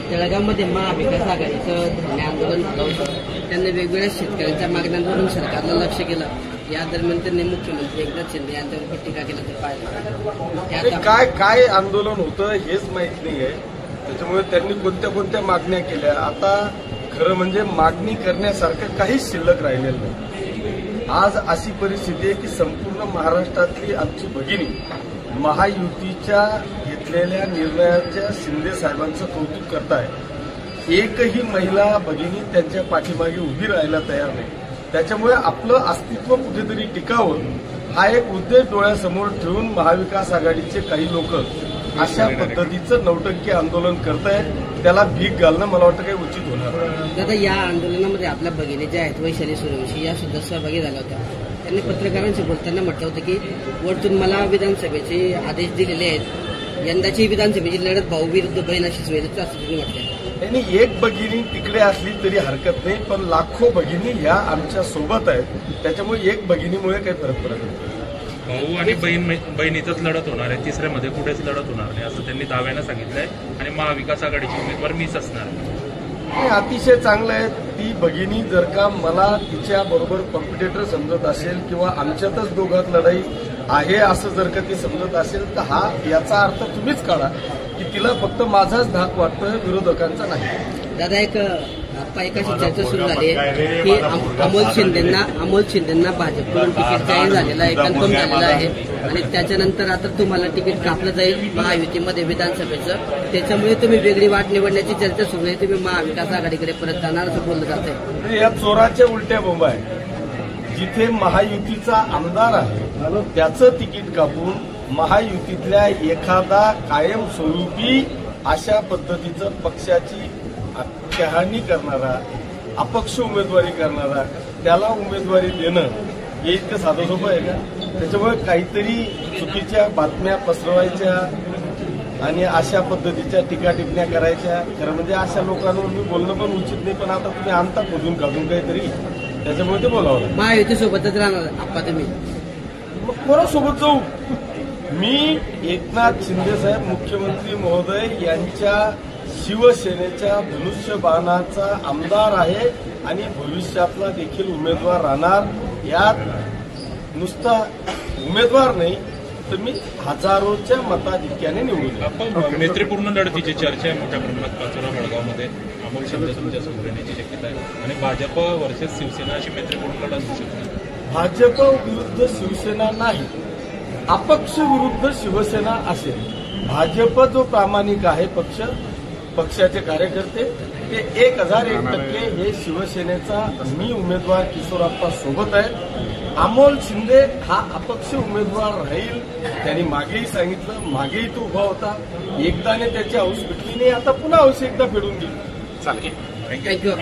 जळगावमध्ये महाविकास आघाडीचं धरणे आंदोलन झालं होतं. त्यांनी वेगवेगळ्या शेतकऱ्यांच्या मागण्यांवरून सरकारला लक्ष केलं. या दरम्यान त्यांनी मुख्यमंत्री एकनाथ शिंदे यांच्यावर टीका केल्याचं पाहिलं. काय आंदोलन होतं हेच माहित नाहीये. त्याच्यामुळे त्यांनी कोणत्या मागण्या केल्या. आता खरं म्हणजे मागणी करण्यासारखं काहीच शिल्लक राहिलेलं नाही. आज अशी परिस्थिती आहे की संपूर्ण महाराष्ट्रातली आमची भगिनी महायुतीच्या घेतलेल्या निर्णयाच्या शिंदे साहेबांचं कौतुक करताय. एकही महिला भगिनी त्यांच्या पाठीमागे उभी राहायला तयार नाही. त्याच्यामुळे आपलं अस्तित्व कुठेतरी टिकावं हा एक उद्देश डोळ्यासमोर ठेवून महाविकास आघाडीचे काही लोक अशा पद्धतीचं नौटंकी आंदोलन करतायत. त्याला भीक घालणं मला वाटतं काही उचित होणार. दादा, या आंदोलनामध्ये आपल्या भगिनी ज्या आहेत वैशाली सूर्यवंशी या सुद्धा सहभागी झाल्या होत्या. त्यांनी पत्रकारांशी बोलताना म्हटलं होतं की वरतून मला विधानसभेचे आदेश दिलेले आहेत. यंदाची विधानसभेची लढत भाऊ विरुद्ध बहीण अशीच होईल असं त्यांनी म्हटलं. त्यांनी एक भगिनी तिकडे असली तरी हरकत नाही, पण लाखो भगिनी ह्या आमच्या सोबत आहेत. त्याच्यामुळे एक भगिनीमुळे काही फरक पडत नाही. भाऊ आणि बहिणीतच लढत होणार आहे, तिसऱ्यामध्ये कुठेच लढत होणार नाही असं त्यांनी दाव्यानं सांगितलंय. आणि महाविकास आघाडीची उमेदवार मीच असणार. हे अतिशय चांगलं आहे. ती भगिनी जर का मला तिच्या बरोबर कॉम्पिटिटर समजत असेल किंवा आमच्यातच दोघात लढाई आहे असं जर का ती समजत असेल तर हा याचा अर्थ तुम्हीच काढा की तिला फक्त माझाच धाक वाटतोय, विरोधकांचा नाही. दादा, एकाशी चर्चा सुरू झाली आहे की अमोल शिंदेना भाजपकडून तिकीट जाहीर झालेलं आहे, कन्फर्म झालेलं आहे आणि त्याच्यानंतर आता तुम्हाला तिकीट कापलं जाईल महायुतीमध्ये विधानसभेचं. त्याच्यामुळे तुम्ही वेगळी वाट निवडण्याची चर्चा सुरू आहे. तुम्ही महाविकास आघाडीकडे परत जाणार असं बोललं जात आहे. या चोराच्या उलट्या बोंबा आहे. जिथे महायुतीचा आमदार आहे त्याचं तिकीट कापून महायुतीतल्या एखादा कायमस्वरूपी अशा पद्धतीचं पक्षाची कहाणी करणारा, अपक्ष उमेदवारी करणारा त्याला उमेदवारी देणं हे इतकं साधं सोपं आहे का? त्याच्यामुळे काहीतरी चुकीच्या बातम्या पसरवायच्या आणि अशा पद्धतीच्या टीका टिप्पण्या करायच्या. खरं म्हणजे अशा लोकांवर मी बोलणं पण उचित नाही. पण आता तुम्ही आणता खोदून काढून काहीतरी, त्याच्यामुळे ते बोलावं. महायुतीसोबतच राहणार आप्पा तुम्ही? मग कोणासोबत जाऊ? मी एकनाथ शिंदे साहेब मुख्यमंत्री महोदय यांच्या शिवसेनेच्या धनुष्यबाणाचा आमदार आहे आणि भविष्यातला देखील उमेदवार राहणार. यात नुसता उमेदवार नाही तर मी हजारोच्या मताधिक्याने निवडून. मैत्रीपूर्ण लढतीची चर्चा आहे मोठ्या प्रमाणात पाचोरा बेळगावमध्ये. अमोल शिंदे तुमच्या समोर येण्याची शक्यता आहे आणि भाजप वर्सेस शिवसेना अशी मैत्रीपूर्ण लढत होऊ शकते. भाजप विरुद्ध शिवसेना नाही, अपक्ष विरुद्ध शिवसेना असेल. भाजप जो प्रामाणिक आहे पक्षाचे कार्यकर्ते ते 1001% हे शिवसेनेचा मी उमेदवार किशोरप्पा सोबत आहे. अमोल शिंदे हा अपक्ष उमेदवार राहील. त्यांनी मागेही सांगितलं, मागेही तो उभा होता. एकदाने त्याची हौस भेटली नाही, आता पुन्हा हौस एकदा फेडून गेली. चालेल, थँक्यू.